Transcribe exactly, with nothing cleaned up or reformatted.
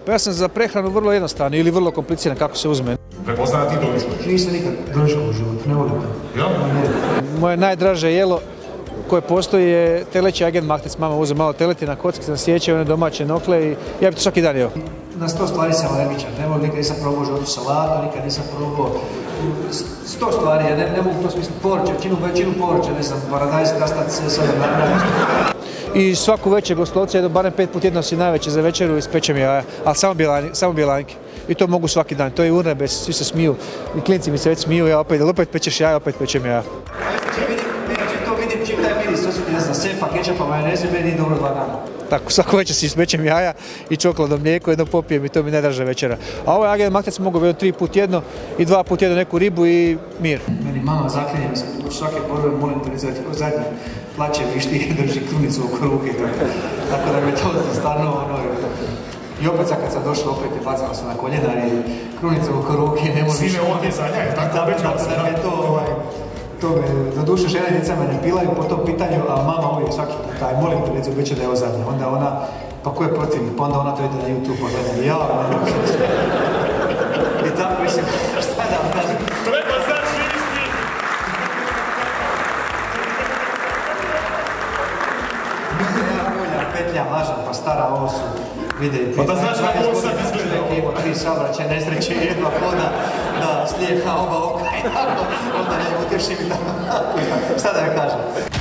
Pa ja sam za prehranu vrlo jednostavno ili vrlo kompliciran kako se uzme. Prepoznam ti doručkuješ? Nisam nikad doručkao u životu, ne volim to. Ja? Moje najdraže jelo koje postoji je teleći agent mahtec. Mama uze malo teleti na kocki, sam sjećao one domaće nokle i ja bi to svaki dan jeo. Na sto stvari sam alergičan, ne volim, nikad nisam probao životu salatu, nikad nisam probao sto stvari, ja ne, ne mogu to smisliti, povrće, većinu, većinu povrće, ne znam, paradajz, krastac, sada napravim. I svaku večer gostovca jedu barem pet put jedno si najveće za večeru i spečem jaja, ali samo bjelanke, samo bjelanke. I to mogu svaki dan, to je urnebes, svi se smiju, i klinci mi se već smiju, ja opet, opet pečeš jaja, opet pečem jaja. To vidim čim taj miris osjeti, ne znam, sefa, kečapa, majoneze, meni nije dobro dva dana. Tako, svako večer si ispečem jaja i čokoladno mlijeko, jedno popijem i to mi najdraža večera. A ovaj agent mahtec mogu bi tri put jedno i dva put jedno neku ribu i mir. Meni mama zaklinje mi se, u svake borbe molim te rezati ko zadnji plaće višti drži krunicu oko ruke. Tako da mi je to stvarno ono... I opet sad kad sam došla, opet je bacala se na koljena i krunicu oko ruke, ne možeš... Sine ovdje za njaj, tako obećala se. Da mi je to, ovaj... To me, do duše žene djeca me ne pilaju po tom pitanju, a mama uvijek svaki put, aj molim te reći, obeća da je ovo zadnje. Onda ona, pa ko je protivnik, pa onda ona to ide na YouTube, pa gleda, ja, ne mogu što će. I tako, mislim, šta da vam kažem? Treba znači isti! Ja mulja, petlja, lažan, pa stara, ovo su videi. Pa da znaš kako on sad izgleda? Čovjek je imao tri saobraćaja, nesreće, jedna hoda, da slijepa oba oka i tako, onda ne utješim i tako. Šta da joj kažem?